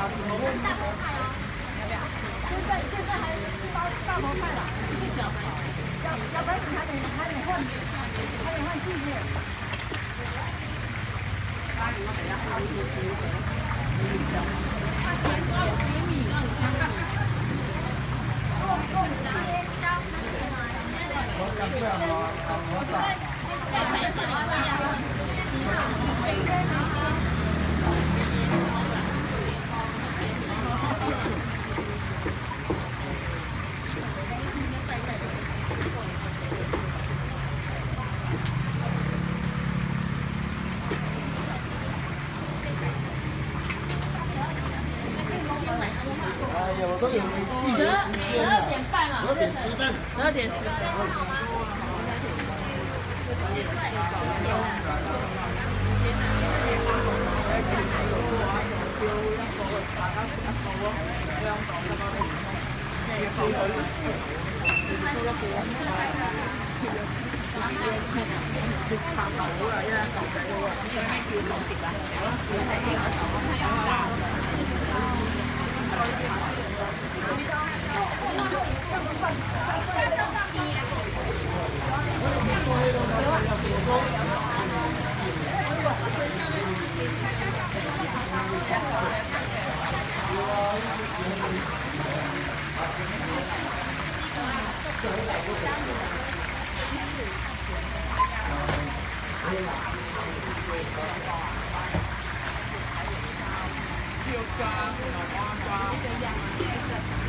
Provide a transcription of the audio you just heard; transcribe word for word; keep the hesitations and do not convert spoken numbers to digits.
现在现在还大大头菜了，是小白，小小白还得还得换，还得换季节。 有都有预约时间了，十二点半了，十二点十分，十二点十分。 就抓，老花抓。